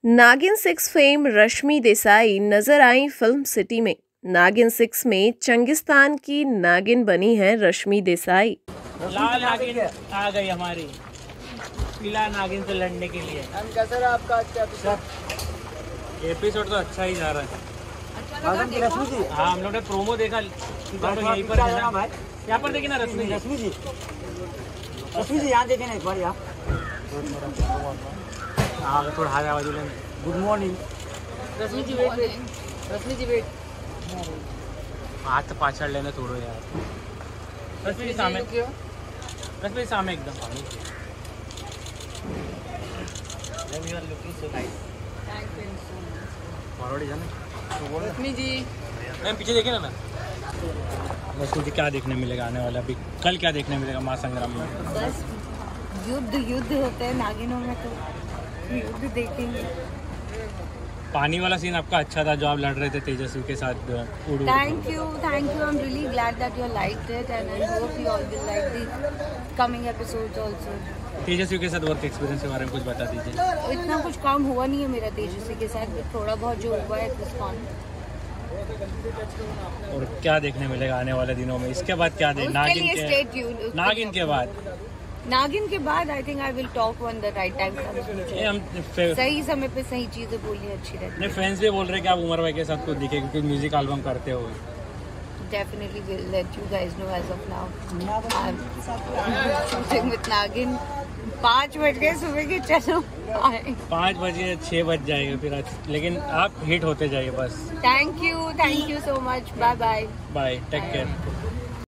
नागिन 6 फेम रश्मि देसाई नजर आई film city में। नागिन 6 में चंगिस्तान की नागिन बनी है रश्मि देसाई। लाल नागिन आ गई हमारी पीला नागिन से लड़ने के लिए। कैसा रहा आपका एपिसोड तो अच्छा ही जा रहा है। रश्मि जी? हाँ, हम लोग ने प्रोमो देखा तो यहीं पर है ना। यहाँ पर देखिए ना रश्मि जी। रश्मि जी यहाँ देखे ना एक बार यहाँ। हाँ, थोड़ा हाथ आवाज ले। Good morning Rashmi ji wait. Rashmi ji wait. हाथ पाछड़ लेना थोड़ा यार। रश्मि जी सामने, रश्मि जी सामने एकदम रश्मि जी मैम पीछे देखे ना। रश्मि जी क्या देखने मिलेगा आने वाला, अभी कल क्या देखने मिलेगा महासंग्राम में? बस युद्ध होते हैं नागिनों में, तो युद्ध देखेंगे। पानी वाला सीन आपका अच्छा था जो आप लड़ रहे थे तेजस्वी के साथ उड़ू। Thank you. I am really glad that you liked it and I hope you all will like the coming episodes also. Tejasvi के साथ वर्क एक्सपीरियंस के बारे में कुछ बता दीजिए। इतना कुछ काम हुआ नहीं है मेरा तेजस्वी के साथ, थोड़ा बहुत जो हुआ है और क्या देखने मिलेगा आने वाले दिनों में? इसके बाद क्या देख नागिन के बाद I think I will talk on the right time. सही समय पे सही चीजें बोलनी अच्छी रहती है। फ्रेंड्स भी बोल रहे हैं कि आप उमर भाई के साथ कुछ दिखे क्योंकि म्यूजिक एल्बम करते हो। Definitely will let you guys know as of now. I'm shooting with Nagin. 5 बज गए सुबह के, चलो 5 बजे 6 बज जाएगा फिर आज, लेकिन आप हिट होते जाइए बस। Thank you so much. Bye bye. Bye, take care.